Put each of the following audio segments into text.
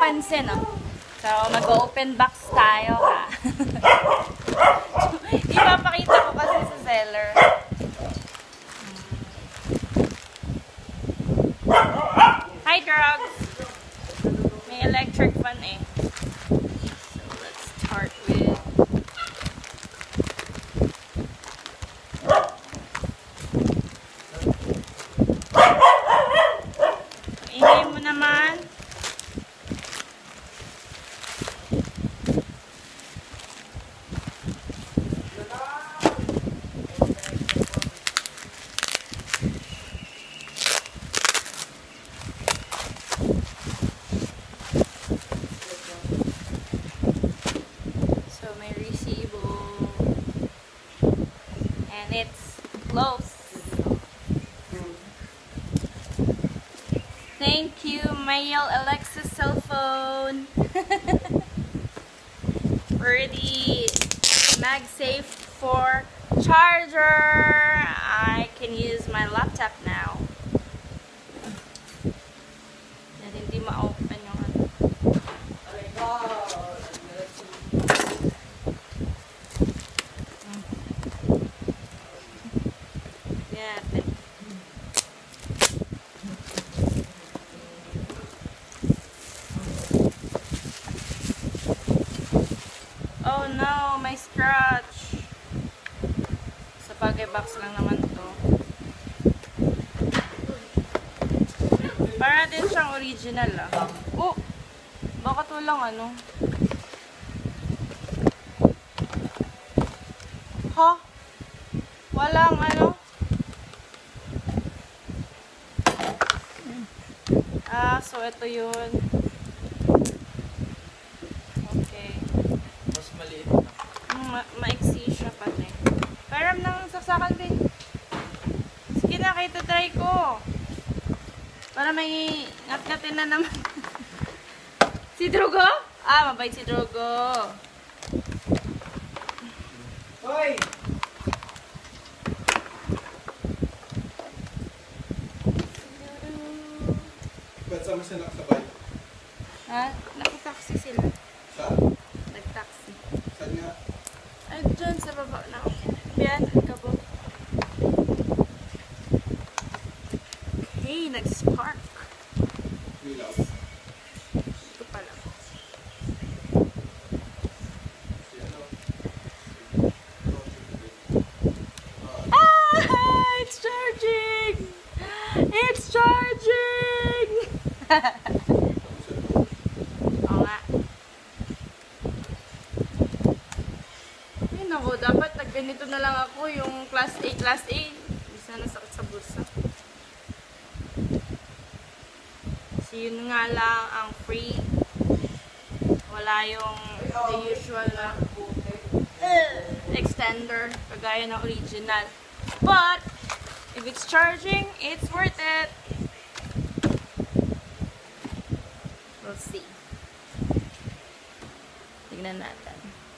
napansin, oh. So, mag-open box tayo, ha. Ipapakita ko kasi sa seller. Hi, drugs! May electric fan, eh. So, let's start with... Ingay mo naman. It's close. Thank you, MYIEL Accessories cell phone. For the Magsafe for charger. I can use my laptop now. And hindi ma-open yung ano. Oh no, may scratch. Sa bagay box lang naman to. Para din siyang original, ah. Oh, baka to lang ano. Ha? Walang ano. Ah, so ito yun. Okay. Mas maliit. Maiksi siya pati. Param nang saksakan din. Sige na, kayo try ko. Para may ngat-ngatin na naman. Si Drogo? Ah, mabait si Drogo. Hoy! Ba't sama siya nakasabay? Ha? Nag-taxi sila. Saan? Nag-taxi. Saan nga? Ay, dyan sa baba na. Yan, kabo. Okay, nag-spark. Wilaw. Ito pala. Ah! It's charging! It's charging! Oo nga. Ay, naku, dapat nagganito na lang ako yung class A, class A. Bisa na sakit sa bulsa. Kasi yun nga lang ang free. Wala yung the usual na extender, kagaya ng original. But, if it's charging, it's worth it. We'll see. Tignan natin.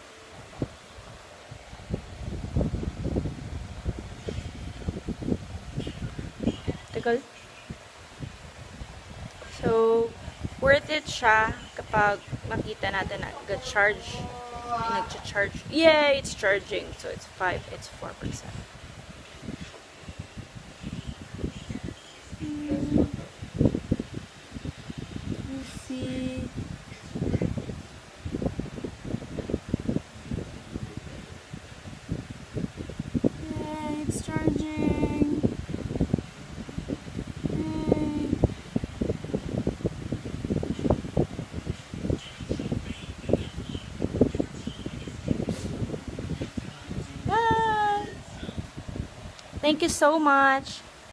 Tagal. So, worth it siya kapag makita natin na nag-charge. Nag-charge. Yeah, it's charging. So, it's 4%. Let's see. Yeah, it's charging. Thank you so much.